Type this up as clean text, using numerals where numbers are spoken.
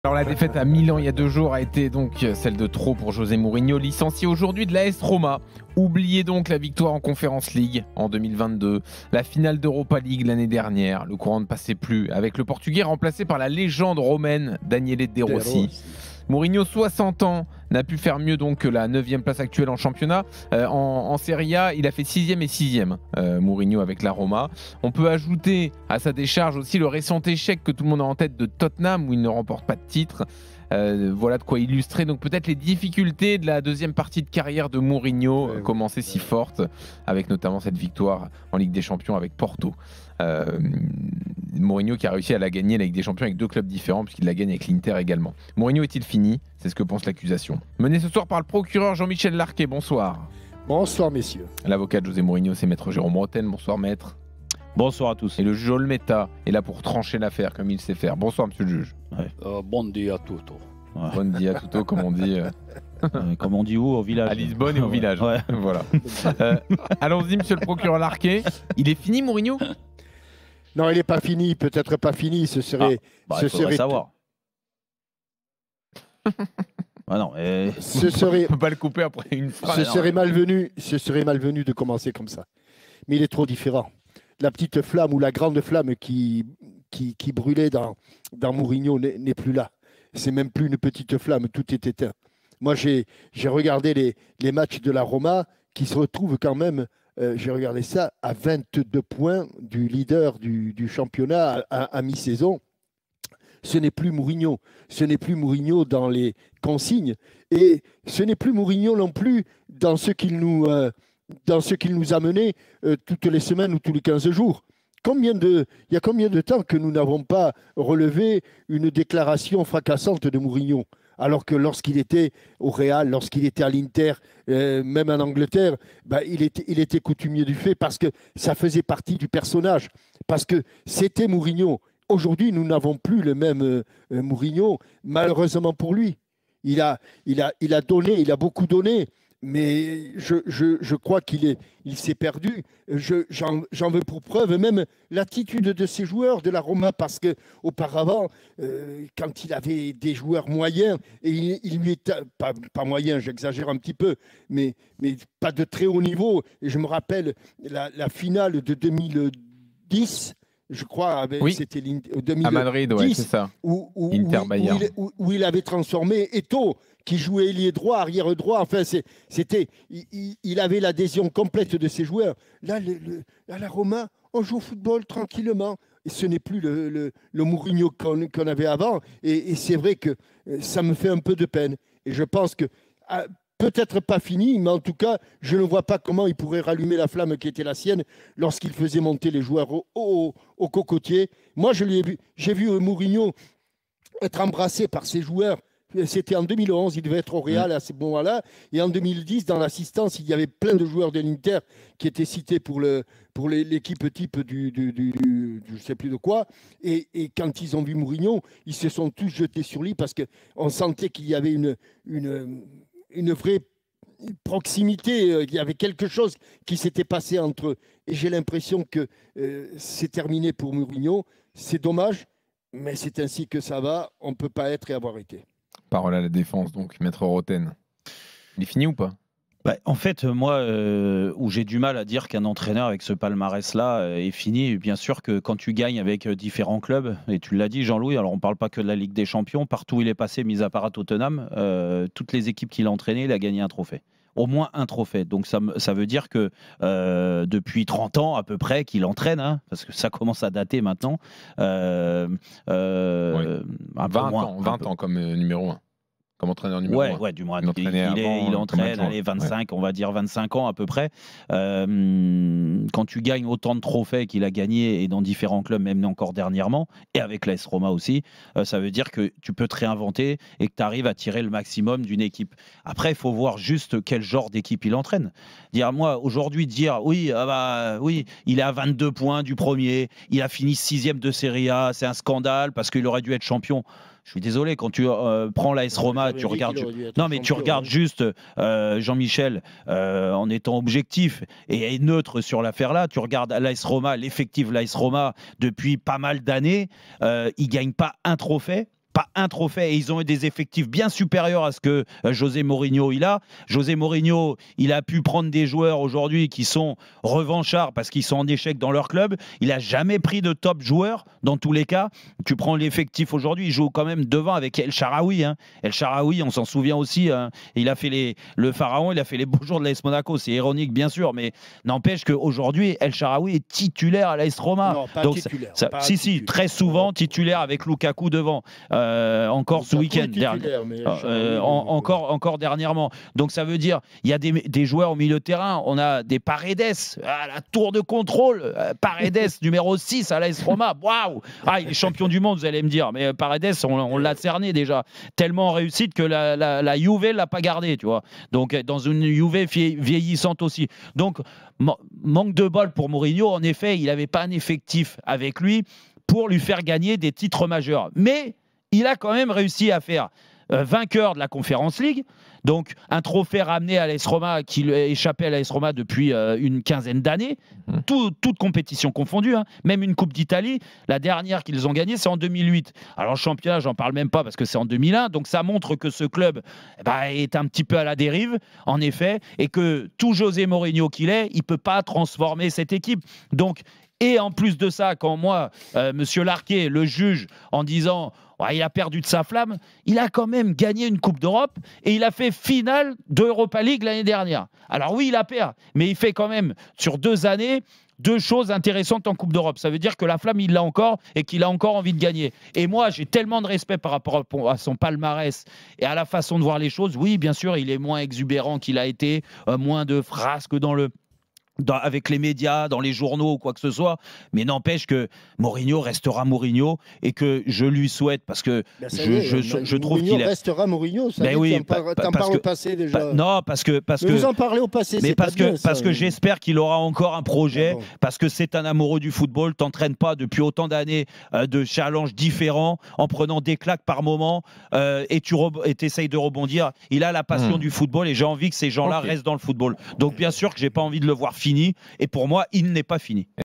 Alors la défaite à Milan il y a 2 jours a été donc celle de trop pour José Mourinho, licencié aujourd'hui de l'AS Roma. Oubliez donc la victoire en Conference League en 2022, la finale d'Europa League l'année dernière. Le courant ne passait plus avec le Portugais remplacé par la légende romaine Daniele De Rossi. Mourinho, 60 ans, n'a pu faire mieux donc que la 9e place actuelle en championnat. En Serie A, il a fait 6e et 6e, Mourinho avec la Roma. On peut ajouter à sa décharge aussi le récent échec que tout le monde a en tête de Tottenham, où il ne remporte pas de titre. Voilà de quoi illustrer donc peut-être les difficultés de la deuxième partie de carrière de Mourinho, commencée si forte, avec notamment cette victoire en Ligue des Champions avec Porto. Mourinho qui a réussi à la gagner, la Ligue des Champions, avec 2 clubs différents, puisqu'il la gagne avec l'Inter également. Mourinho est-il fini? C'est ce que pense l'accusation. Mené ce soir par le procureur Jean-Michel Larquet. Bonsoir. Bonsoir, messieurs. L'avocat de José Mourinho, c'est maître Jérôme Roten. Bonsoir, maître. Bonsoir à tous. Et le juge Olmeta est là pour trancher l'affaire comme il sait faire. Bonsoir, monsieur le juge. Bon dia a tutto. Ouais. Bon dia a tutto, comme on dit. Comme on dit où? Au village. À Lisbonne et au village. Ouais. Voilà. Allons-y, monsieur le procureur Larquet. Il est fini, Mourinho? Non, il n'est pas fini, peut-être pas fini. Ce serait. Il faudrait savoir. Non, ce serait. On peut pas le couper après une phrase. Ce serait malvenu de commencer comme ça. Mais il est trop différent. La petite flamme ou la grande flamme qui brûlait dans Mourinho n'est plus là. C'est même plus une petite flamme, tout est éteint. Moi, j'ai regardé les matchs de la Roma qui se retrouvent quand même. J'ai regardé ça à 22 points du leader du championnat à mi-saison. Ce n'est plus Mourinho. Ce n'est plus Mourinho dans les consignes. Et ce n'est plus Mourinho non plus dans ce qu'il nous a mené toutes les semaines ou tous les 15 jours. Il y a combien de temps que nous n'avons pas relevé une déclaration fracassante de Mourinho ? Alors que lorsqu'il était au Real, lorsqu'il était à l'Inter, même en Angleterre, il était coutumier du fait parce que ça faisait partie du personnage, parce que c'était Mourinho. Aujourd'hui, nous n'avons plus le même Mourinho, malheureusement pour lui. Il a donné, il a beaucoup donné, mais je crois qu'il s'est perdu. J'en veux pour preuve même l'attitude de ces joueurs de la Roma, parce qu'auparavant, quand il avait des joueurs moyens, et il lui était pas moyen, j'exagère un petit peu, mais pas de très haut niveau. Et je me rappelle la finale de 2010. Je crois, c'était 2010, à Madrid, c'est ça. Où il avait transformé Eto'o, qui jouait ailier droit, arrière droit. Enfin, il avait l'adhésion complète de ses joueurs. Là, à la Roma, on joue au football tranquillement. Et ce n'est plus le Mourinho qu'on avait avant. Et c'est vrai que ça me fait un peu de peine. Et je pense que peut-être pas fini, mais en tout cas, je ne vois pas comment il pourrait rallumer la flamme qui était la sienne lorsqu'il faisait monter les joueurs au cocotier. Moi, j'ai vu Mourinho être embrassé par ses joueurs. C'était en 2011, il devait être au Real à ce moment-là. Et en 2010, dans l'assistance, il y avait plein de joueurs de l'Inter qui étaient cités pour l'équipe type du je ne sais plus de quoi. Et quand ils ont vu Mourinho, ils se sont tous jetés sur lui parce qu'on sentait qu'il y avait une vraie proximité, il y avait quelque chose qui s'était passé entre eux. Et j'ai l'impression que c'est terminé pour Mourinho. C'est dommage, mais c'est ainsi que ça va. On ne peut pas être et avoir été. Parole à la défense, donc, maître Roten. Il est fini ou pas ? En fait, moi, où j'ai du mal à dire qu'un entraîneur avec ce palmarès-là est fini, bien sûr que quand tu gagnes avec différents clubs, et tu l'as dit Jean-Louis, alors on ne parle pas que de la Ligue des Champions, partout où il est passé, mis à part à Tottenham, toutes les équipes qu'il a entraînées, il a gagné un trophée. Au moins un trophée. Donc ça veut dire que depuis 30 ans à peu près qu'il entraîne, parce que ça commence à dater maintenant. 20 ans comme numéro 1. Comme entraîneur numéro 1. Ouais, du moins. Il entraîne, 25, on va dire 25 ans à peu près. Quand tu gagnes autant de trophées qu'il a gagné et dans différents clubs, même encore dernièrement, et avec l'AS Roma aussi, ça veut dire que tu peux te réinventer et que tu arrives à tirer le maximum d'une équipe. Après, il faut voir juste quel genre d'équipe il entraîne. Aujourd'hui, oui, il est à 22 points du premier, il a fini 6e de Serie A, c'est un scandale parce qu'il aurait dû être champion. Je suis désolé, quand tu prends l'AS Roma, tu regardes. Non, mais tu regardes juste Jean-Michel en étant objectif et neutre sur l'affaire-là. Tu regardes l'AS Roma, l'effectif de l'AS Roma depuis pas mal d'années. Il ne gagne pas un trophée. Pas un trophée et ils ont eu des effectifs bien supérieurs à ce que José Mourinho il a. José Mourinho, il a pu prendre des joueurs aujourd'hui qui sont revanchards parce qu'ils sont en échec dans leur club. Il n'a jamais pris de top joueurs dans tous les cas. Tu prends l'effectif aujourd'hui, il joue quand même devant avec El Shaarawy. Hein. El Shaarawy, on s'en souvient aussi. Hein. Il a fait le pharaon, il a fait les beaux jours de l'AS Monaco. C'est ironique, bien sûr, mais n'empêche qu'aujourd'hui, El Shaarawy est titulaire à l'AS Roma. Non, pas donc, titulaire. Si, très souvent titulaire avec Lukaku devant. Encore ce week-end. Encore dernièrement. Donc ça veut dire il y a des joueurs au milieu de terrain. On a des Paredes à la tour de contrôle. Paredes numéro 6 à l'AS Roma. Waouh! Il est champion du monde, vous allez me dire. Mais Paredes, on l'a cerné déjà. Tellement en réussite que la Juve l'a pas gardé, tu vois. Donc dans une Juve vieillissante aussi. Donc manque de bol pour Mourinho. En effet, il n'avait pas un effectif avec lui pour lui faire gagner des titres majeurs. Mais il a quand même réussi à faire vainqueur de la Conference League, donc un trophée ramené à l'AS Roma qui lui échappait à l'AS Roma depuis une quinzaine d'années, toute compétition confondue, hein. Même une Coupe d'Italie, la dernière qu'ils ont gagnée, c'est en 2008. Alors le championnat, j'en parle même pas parce que c'est en 2001, donc ça montre que ce club est un petit peu à la dérive, en effet, et que tout José Mourinho qu'il est, il peut pas transformer cette équipe. Donc, et en plus de ça, quand moi, Monsieur Larquet le juge en disant il a perdu de sa flamme, il a quand même gagné une Coupe d'Europe et il a fait finale de Europa League l'année dernière. Alors oui, il a perdu, mais il fait quand même, sur 2 années, 2 choses intéressantes en Coupe d'Europe. Ça veut dire que la flamme, il l'a encore et qu'il a encore envie de gagner. Et moi, j'ai tellement de respect par rapport à son palmarès et à la façon de voir les choses. Oui, bien sûr, il est moins exubérant qu'il a été, moins de frasques avec les médias, dans les journaux ou quoi que ce soit, mais n'empêche que Mourinho restera Mourinho et que je lui souhaite, parce que je trouve qu'il restera Mourinho. Ça t'en parles au passé déjà. Non, parce que vous en parlez au passé. Mais parce que j'espère qu'il aura encore un projet, parce que c'est un amoureux du football. T'entraînes pas depuis autant d'années de challenges différents, en prenant des claques par moment, et tu essayes de rebondir. Il a la passion du football et j'ai envie que ces gens-là restent dans le football. Donc bien sûr que j'ai pas envie de le voir fini, et pour moi, il n'est pas fini.